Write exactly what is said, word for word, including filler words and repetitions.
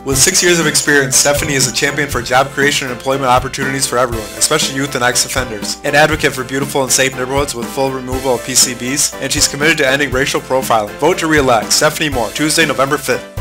With six years of experience, Stephanie is a champion for job creation and employment opportunities for everyone, especially youth and ex-offenders. An advocate for beautiful and safe neighborhoods with full removal of P C Bs, and she's committed to ending racial profiling. Vote to re-elect Stephanie Moore, Tuesday, November fifth.